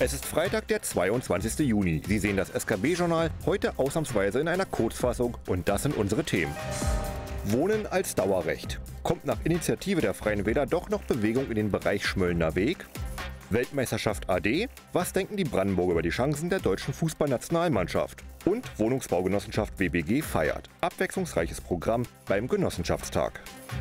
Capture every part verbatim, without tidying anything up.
Es ist Freitag, der zweiundzwanzigste Juni. Sie sehen das S K B-Journal, heute ausnahmsweise in einer Kurzfassung, und das sind unsere Themen. Wohnen als Dauerrecht. Kommt nach Initiative der Freien Wähler doch noch Bewegung in den Bereich Schmöllner Weg? Weltmeisterschaft A D? Was denken die Brandenburger über die Chancen der deutschen Fußballnationalmannschaft? Und Wohnungsbaugenossenschaft W B G feiert. Abwechslungsreiches Programm beim Genossenschaftstag.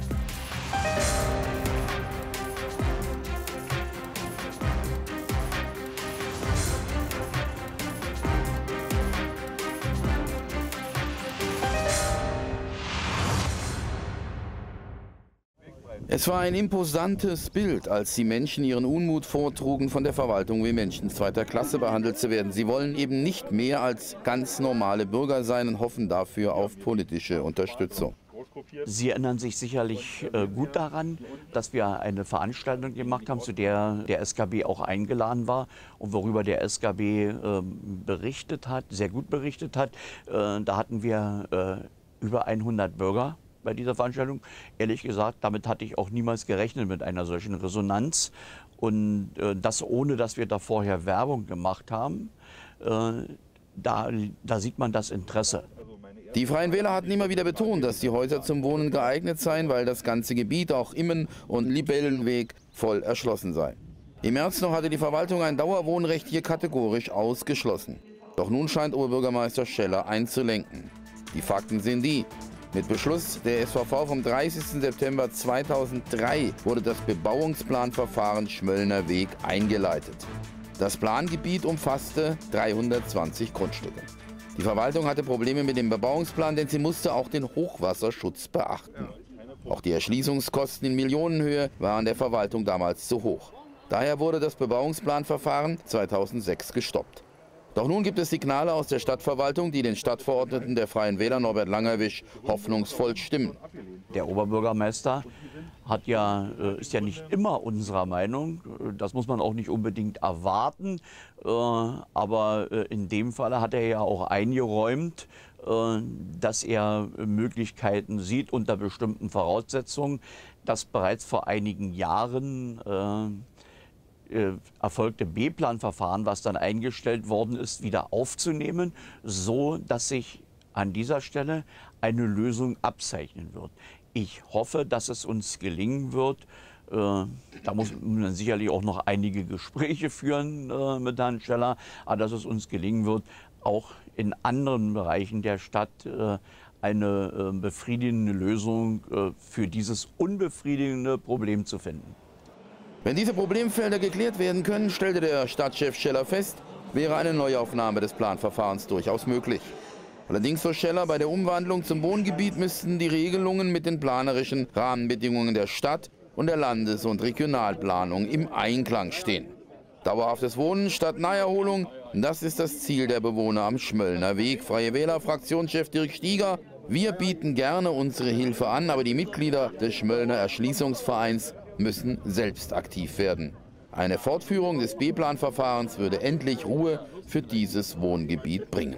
Es war ein imposantes Bild, als die Menschen ihren Unmut vortrugen, von der Verwaltung wie Menschen zweiter Klasse behandelt zu werden. Sie wollen eben nicht mehr als ganz normale Bürger sein und hoffen dafür auf politische Unterstützung. Sie erinnern sich sicherlich äh, gut daran, dass wir eine Veranstaltung gemacht haben, zu der der S K B auch eingeladen war und worüber der S K B äh, berichtet hat, sehr gut berichtet hat. Äh, da hatten wir äh, über hundert Bürger bei dieser Veranstaltung. Ehrlich gesagt, damit hatte ich auch niemals gerechnet, mit einer solchen Resonanz. Und äh, das ohne, dass wir da vorher Werbung gemacht haben. Äh, da, da sieht man das Interesse. Die Freien Wähler hatten immer wieder betont, dass die Häuser zum Wohnen geeignet seien, weil das ganze Gebiet, auch Immen und Libellenweg, voll erschlossen sei. Im März noch hatte die Verwaltung ein Dauerwohnrecht hier kategorisch ausgeschlossen. Doch nun scheint Oberbürgermeister Scheller einzulenken. Die Fakten sind die: Mit Beschluss der S V V vom dreißigsten September zweitausenddrei wurde das Bebauungsplanverfahren Schmöllner Weg eingeleitet. Das Plangebiet umfasste dreihundertzwanzig Grundstücke. Die Verwaltung hatte Probleme mit dem Bebauungsplan, denn sie musste auch den Hochwasserschutz beachten. Auch die Erschließungskosten in Millionenhöhe waren der Verwaltung damals zu hoch. Daher wurde das Bebauungsplanverfahren zweitausendsechs gestoppt. Doch nun gibt es Signale aus der Stadtverwaltung, die den Stadtverordneten der Freien Wähler Norbert Langerwisch hoffnungsvoll stimmen. Der Oberbürgermeister hat ja, ist ja nicht immer unserer Meinung. Das muss man auch nicht unbedingt erwarten. Aber in dem Fall hat er ja auch eingeräumt, dass er Möglichkeiten sieht unter bestimmten Voraussetzungen, dass bereits vor einigen Jahren erfolgte B-Plan-Verfahren, was dann eingestellt worden ist, wieder aufzunehmen, so dass sich an dieser Stelle eine Lösung abzeichnen wird. Ich hoffe, dass es uns gelingen wird. Äh, da muss man sicherlich auch noch einige Gespräche führen äh, mit Herrn Scheller, aber dass es uns gelingen wird, auch in anderen Bereichen der Stadt äh, eine äh, befriedigende Lösung äh, für dieses unbefriedigende Problem zu finden. Wenn diese Problemfelder geklärt werden können, stellte der Stadtchef Scheller fest, wäre eine Neuaufnahme des Planverfahrens durchaus möglich. Allerdings, so Scheller, bei der Umwandlung zum Wohngebiet müssten die Regelungen mit den planerischen Rahmenbedingungen der Stadt und der Landes- und Regionalplanung im Einklang stehen. Dauerhaftes Wohnen statt Naherholung, das ist das Ziel der Bewohner am Schmöllner Weg. Freie Wähler Fraktionschef Dirk Stieger: Wir bieten gerne unsere Hilfe an, aber die Mitglieder des Schmöllner Erschließungsvereins müssen selbst aktiv werden. Eine Fortführung des B-Plan-Verfahrens würde endlich Ruhe für dieses Wohngebiet bringen.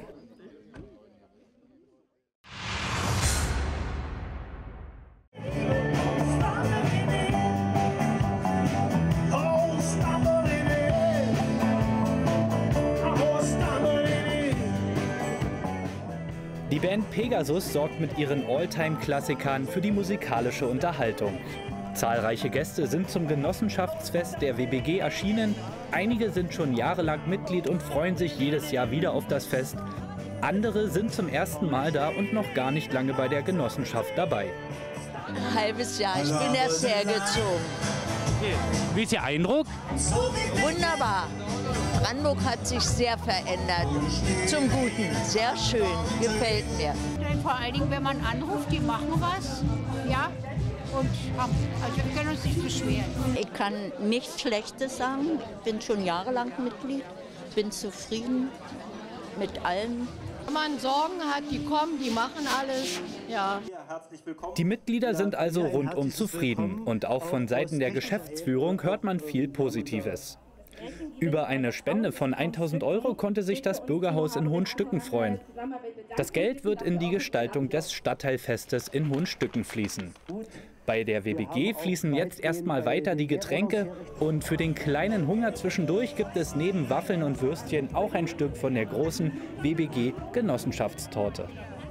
Die Band Pegasus sorgt mit ihren Alltime-Klassikern für die musikalische Unterhaltung. Zahlreiche Gäste sind zum Genossenschaftsfest der W B G erschienen. Einige sind schon jahrelang Mitglied und freuen sich jedes Jahr wieder auf das Fest. Andere sind zum ersten Mal da und noch gar nicht lange bei der Genossenschaft dabei. Ein halbes Jahr, ich bin erst hergezogen. Okay. Wie ist Ihr Eindruck? Wunderbar. Brandenburg hat sich sehr verändert. Zum Guten. Sehr schön. Gefällt mir. Vor allen Dingen, wenn man anruft, die machen was. Ja. Und also wir können uns nicht beschweren. Ich kann nichts Schlechtes sagen. Ich bin schon jahrelang Mitglied. Bin zufrieden mit allen. Wenn man Sorgen hat, die kommen, die machen alles. Ja. Die Mitglieder sind also rundum zufrieden. Und auch von Seiten der Geschäftsführung hört man viel Positives. Über eine Spende von tausend Euro konnte sich das Bürgerhaus in Hohenstücken freuen. Das Geld wird in die Gestaltung des Stadtteilfestes in Hohenstücken fließen. Bei der W B G fließen jetzt erstmal weiter die Getränke und für den kleinen Hunger zwischendurch gibt es neben Waffeln und Würstchen auch ein Stück von der großen W B G-Genossenschaftstorte.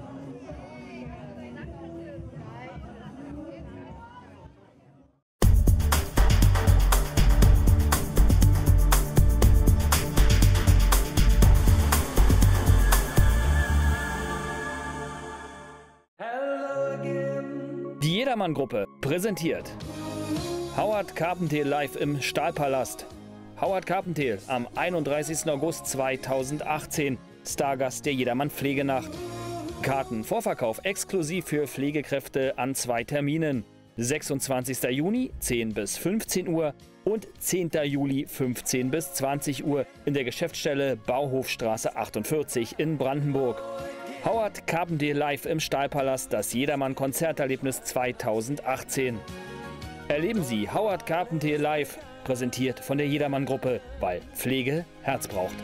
Die Jedermann-Gruppe präsentiert Howard Carpendale live im Stahlpalast. Howard Carpendale am einunddreißigsten August zweitausendachtzehn, Stargast der Jedermann-Pflegenacht. Karten Vorverkauf exklusiv für Pflegekräfte an zwei Terminen. sechsundzwanzigsten Juni zehn bis fünfzehn Uhr und zehnten Juli fünfzehn bis zwanzig Uhr in der Geschäftsstelle Bauhofstraße achtundvierzig in Brandenburg. Howard Carpendale live im Stahlpalast, das Jedermann-Konzerterlebnis zweitausendachtzehn. Erleben Sie Howard Carpendale live, präsentiert von der Jedermann-Gruppe, weil Pflege Herz braucht.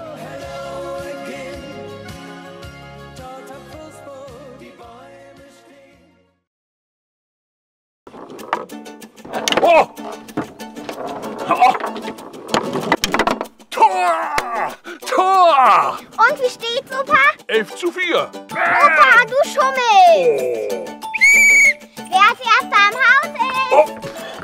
Oh! Oh! Tor! Tor! Und wie steht's, Opa? elf zu vier. Opa, du schummelst! Oh. Wer als Erster im Haus ist? Oh.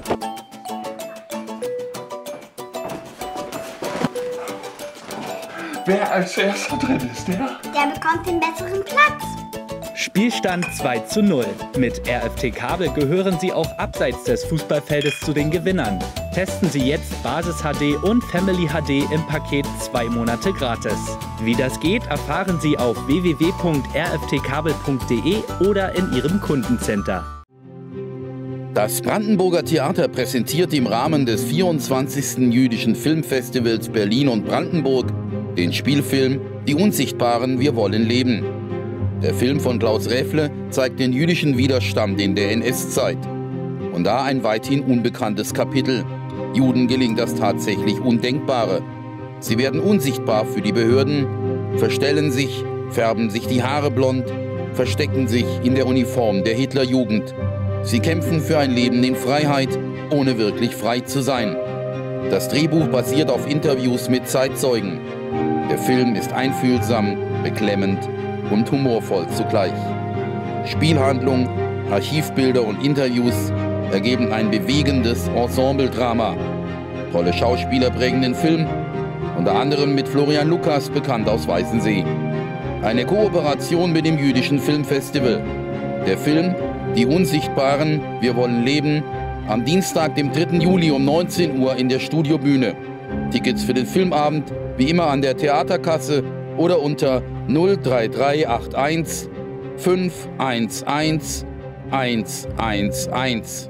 Wer als Erster drin ist, der? Der bekommt den besseren Platz. Spielstand zwei zu null. Mit R F T Kabel gehören Sie auch abseits des Fußballfeldes zu den Gewinnern. Testen Sie jetzt Basis H D und Family H D im Paket zwei Monate gratis. Wie das geht, erfahren Sie auf w w w punkt r f t kabel punkt d e oder in Ihrem Kundencenter. Das Brandenburger Theater präsentiert im Rahmen des vierundzwanzigsten Jüdischen Filmfestivals Berlin und Brandenburg den Spielfilm Die Unsichtbaren, wir wollen leben. Der Film von Klaus Räfle zeigt den jüdischen Widerstand in der N S-Zeit. Und da ein weithin unbekanntes Kapitel. Juden gelingt das tatsächlich Undenkbare. Sie werden unsichtbar für die Behörden, verstellen sich, färben sich die Haare blond, verstecken sich in der Uniform der Hitlerjugend. Sie kämpfen für ein Leben in Freiheit, ohne wirklich frei zu sein. Das Drehbuch basiert auf Interviews mit Zeitzeugen. Der Film ist einfühlsam, beklemmend und humorvoll zugleich. Spielhandlung, Archivbilder und Interviews ergeben ein bewegendes Ensemble-Drama. Tolle Schauspieler prägen den Film, unter anderem mit Florian Lukas, bekannt aus Weißensee. Eine Kooperation mit dem Jüdischen Filmfestival. Der Film Die Unsichtbaren, wir wollen leben, am Dienstag, dem dritten Juli um neunzehn Uhr in der Studiobühne. Tickets für den Filmabend wie immer an der Theaterkasse oder unter null drei drei acht eins fünf eins eins eins eins eins.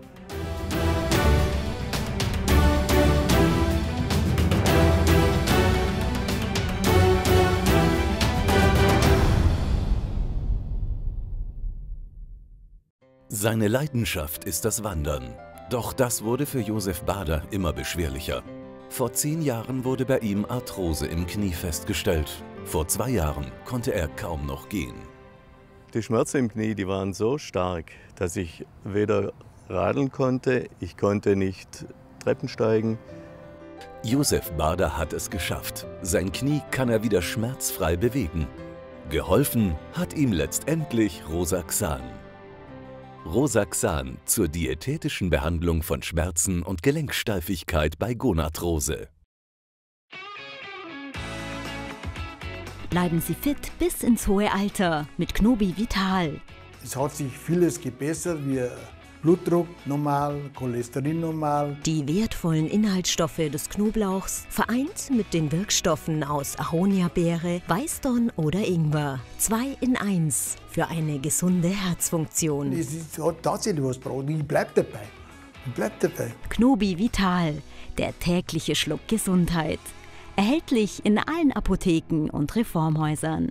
Seine Leidenschaft ist das Wandern. Doch das wurde für Josef Bader immer beschwerlicher. Vor zehn Jahren wurde bei ihm Arthrose im Knie festgestellt. Vor zwei Jahren konnte er kaum noch gehen. Die Schmerzen im Knie, die waren so stark, dass ich weder radeln konnte, ich konnte nicht Treppen steigen. Josef Bader hat es geschafft. Sein Knie kann er wieder schmerzfrei bewegen. Geholfen hat ihm letztendlich Rosaxan. Rosaxan zur diätetischen Behandlung von Schmerzen und Gelenksteifigkeit bei Gonarthrose. Bleiben Sie fit bis ins hohe Alter mit Knobi Vital. Es hat sich vieles gebessert, wie Blutdruck normal, Cholesterin normal. Die wertvollen Inhaltsstoffe des Knoblauchs vereint mit den Wirkstoffen aus Ahornbeere, Weißdorn oder Ingwer. Zwei in eins für eine gesunde Herzfunktion. Es ist, hat tatsächlich was gebracht. Ich bleib dabei. Ich bleib dabei. Knobi Vital, der tägliche Schluck Gesundheit. Erhältlich in allen Apotheken und Reformhäusern.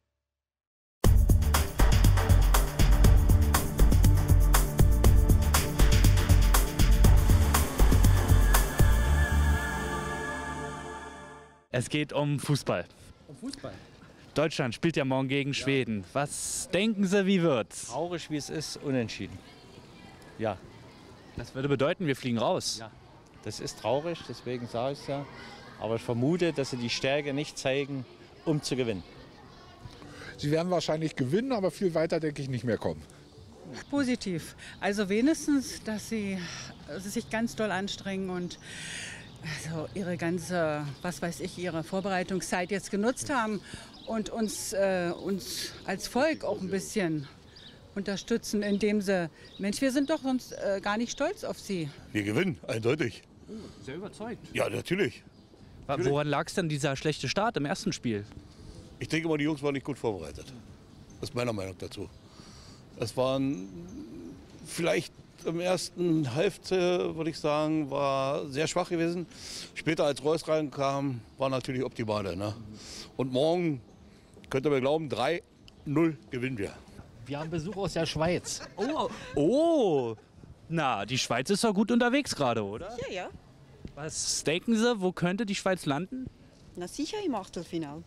Es geht um Fußball. Um Fußball? Deutschland spielt ja morgen gegen Schweden. Was denken Sie, wie wird's? Traurig wie es ist, unentschieden. Ja. Das würde bedeuten, wir fliegen raus. Ja. Das ist traurig, deswegen sage ich es ja. Aber ich vermute, dass sie die Stärke nicht zeigen, um zu gewinnen. Sie werden wahrscheinlich gewinnen, aber viel weiter, denke ich, nicht mehr kommen. Positiv. Also wenigstens, dass sie sich ganz doll anstrengen und also ihre ganze, was weiß ich, ihre Vorbereitungszeit jetzt genutzt haben und uns, äh, uns als Volk auch ein bisschen unterstützen, indem sie, Mensch, wir sind doch sonst äh, gar nicht stolz auf sie. Wir gewinnen, eindeutig. Sehr überzeugt. Ja, natürlich. Woran lag es denn dieser schlechte Start im ersten Spiel? Ich denke mal, die Jungs waren nicht gut vorbereitet. Das ist meiner Meinung dazu. Es waren vielleicht im ersten Hälfte, würde ich sagen, war sehr schwach gewesen. Später, als Reus reinkam, war natürlich optimal. Ne? Und morgen, könnt ihr mir glauben, drei null gewinnen wir. Wir haben Besuch aus der Schweiz. Oh, oh. Na, die Schweiz ist doch gut unterwegs gerade, oder? Ja, ja. Was denken Sie, wo könnte die Schweiz landen? Na sicher im Achtelfinale.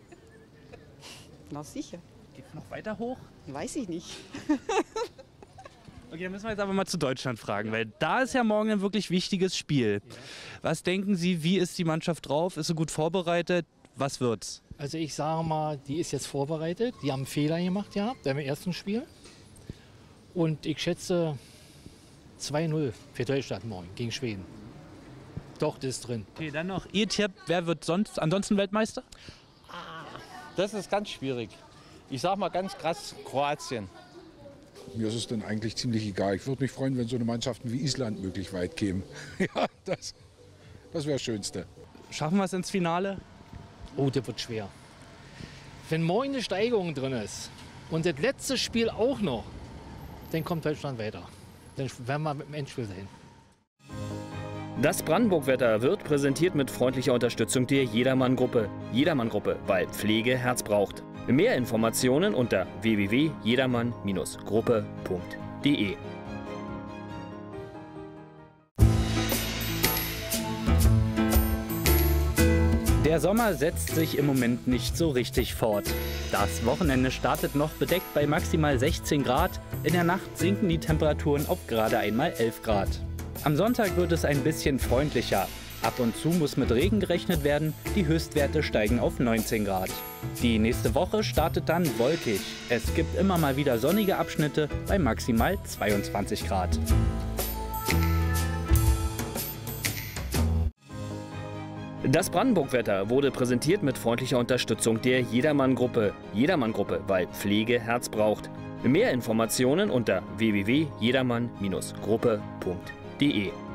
Na sicher. Geht noch weiter hoch? Weiß ich nicht. Okay, dann müssen wir jetzt aber mal zu Deutschland fragen, weil da ist ja morgen ein wirklich wichtiges Spiel. Ja. Was denken Sie, wie ist die Mannschaft drauf? Ist sie gut vorbereitet? Was wird's? Also ich sage mal, die ist jetzt vorbereitet. Die haben einen Fehler gemacht ja, beim ersten Spiel. Und ich schätze zwei null für Deutschland morgen gegen Schweden. Doch, das ist drin. Okay, dann noch Ihr Tipp, wer wird sonst ansonsten Weltmeister? Das ist ganz schwierig. Ich sage mal ganz krass, Kroatien. Mir ist es dann eigentlich ziemlich egal. Ich würde mich freuen, wenn so eine Mannschaften wie Island möglich weit kämen. Ja, das, das wäre das Schönste. Schaffen wir es ins Finale? Oh, das wird schwer. Wenn morgen eine Steigerung drin ist und das letzte Spiel auch noch, dann kommt Deutschland weiter. Dann werden wir mit dem Endspiel sehen. Das Brandenburg-Wetter wird präsentiert mit freundlicher Unterstützung der Jedermann-Gruppe. Jedermann-Gruppe, weil Pflege Herz braucht. Mehr Informationen unter w w w punkt jedermann Bindestrich gruppe punkt de. Der Sommer setzt sich im Moment nicht so richtig fort. Das Wochenende startet noch bedeckt bei maximal sechzehn Grad. In der Nacht sinken die Temperaturen auf gerade einmal elf Grad. Am Sonntag wird es ein bisschen freundlicher. Ab und zu muss mit Regen gerechnet werden, die Höchstwerte steigen auf neunzehn Grad. Die nächste Woche startet dann wolkig. Es gibt immer mal wieder sonnige Abschnitte bei maximal zweiundzwanzig Grad. Das Brandenburg-Wetter wurde präsentiert mit freundlicher Unterstützung der Jedermann-Gruppe. Jedermann-Gruppe, weil Pflege Herz braucht. Mehr Informationen unter w w w punkt jedermann Bindestrich gruppe punkt de.